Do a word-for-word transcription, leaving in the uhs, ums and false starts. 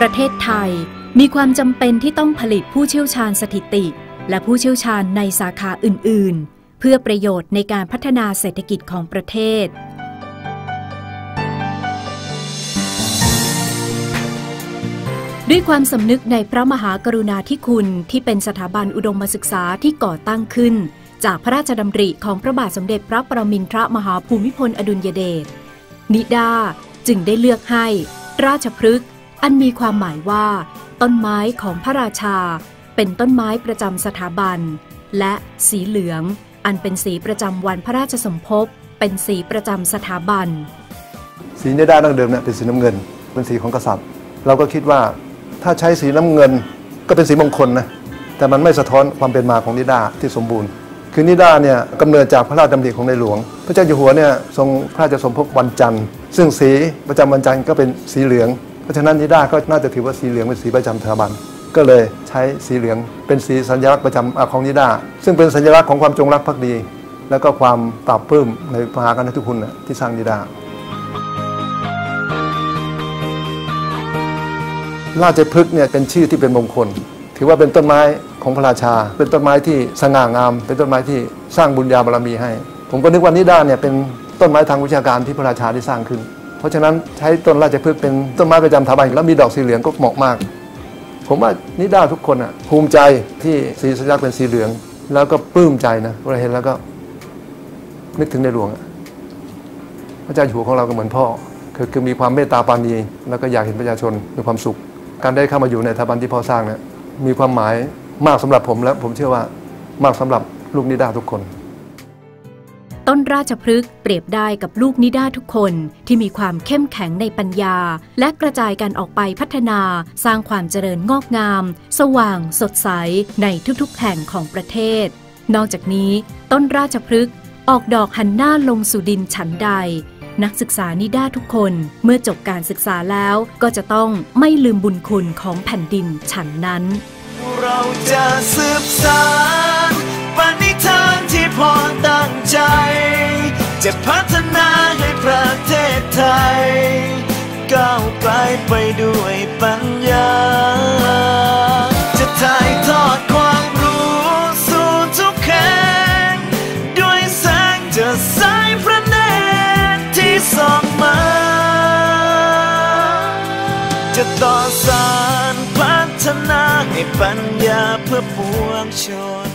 ประเทศไทยมีความจำเป็นที่ต้องผลิตผู้เชี่ยวชาญสถิติและผู้เชี่ยวชาญในสาขาอื่นๆเพื่อประโยชน์ในการพัฒนาเศรษฐกิจของประเทศด้วยความสำนึกในพระมหากรุณาธิคุณที่เป็นสถาบันอุดมศึกษาที่ก่อตั้งขึ้นจากพระราชดำริของพระบาทสมเด็จพระปรมินทรมหาภูมิพลอดุลยเดชนิดาจึงได้เลือกให้ราชพฤกษ์อันมีความหมายว่าต้นไม้ของพระราชาเป็นต้นไม้ประจำสถาบันและสีเหลืองอันเป็นสีประจำวันพระราชสมภพเป็นสีประจำสถาบันสีนิดาดั้งเดิมเนี่ยเป็นสีน้ำเงินเป็นสีของกษัตริย์เราก็คิดว่าถ้าใช้สีน้ำเงินก็เป็นสีมงคลนะแต่มันไม่สะท้อนความเป็นมาของนิดาที่สมบูรณ์คือนิดาเนี่ยกำเนิดจากพระราชดำริของในหลวงพระเจ้าอยู่หัวเนี่ยทรงพระราชสมภพวันจันทร์ซึ่งสีประจำวันจันทร์ก็เป็นสีเหลืองเพราะฉะนั้นนิดาก็น่าจะถือว่าสีเหลืองเป็นสีประจำสถาบันก็เลยใช้สีเหลืองเป็นสีสัญลักษณ์ประจำของนิดาซึ่งเป็นสัญลักษณ์ของความจงรักภักดีและก็ความปราบปลื้มในมหากรุณาธิคุณที่สร้างนิดาราชพฤกษ์เนี่ยเป็นชื่อที่เป็นมงคลถือว่าเป็นต้นไม้ของพระราชาเป็นต้นไม้ที่สง่างามเป็นต้นไม้ที่สร้างบุญญาบารมีให้ผมก็นึกว่านิดาเนี่ยเป็นต้นไม้ทางวิชาการที่พระราชาได้สร้างขึ้นเพราะฉะนั้นใช้ต้นราชพฤกษ์เป็นต้นไม้ประจำสถาบันแล้วมีดอกสีเหลืองก็เหมาะมากผมว่านิดาทุกคนอ่ะภูมิใจที่สีสัญลักษณ์เป็นสีเหลืองแล้วก็ปลื้มใจนะเวลาเห็นแล้วก็นึกถึงในหลวงพระเจ้าอยู่หัวของเราก็เหมือนพ่อคือคือมีความเมตตาปราณีแล้วก็อยากเห็นประชาชนมีความสุขการได้เข้ามาอยู่ในสถาบันที่พ่อสร้างเนี่ยมีความหมายมากสำหรับผมและผมเชื่อว่ามากสำหรับลูกนิดาทุกคนต้นราชพฤกษ์เปรียบได้กับลูกนิดาทุกคนที่มีความเข้มแข็งในปัญญาและกระจายกันออกไปพัฒนาสร้างความเจริญงอกงามสว่างสดใสในทุกๆแห่งของประเทศนอกจากนี้ต้นราชพฤกษ์ออกดอกหันหน้าลงสู่ดินฉันใดนักศึกษานิดาทุกคนเมื่อจบการศึกษาแล้วก็จะต้องไม่ลืมบุญคุณของแผ่นดินฉันนั้นเราจะสืบสานปณิธานที่พ่อตั้งใจจะพัฒนาให้ประเทศไทยก้าวไกลไปด้วยปัญญาจะถ่ายทอดความรู้สู่ทุกแห่งด้วยแสงจะสายพระเนตรที่ส่องมาจะต่อสานพัฒนาให้ปัญญาเพื่อปวงชน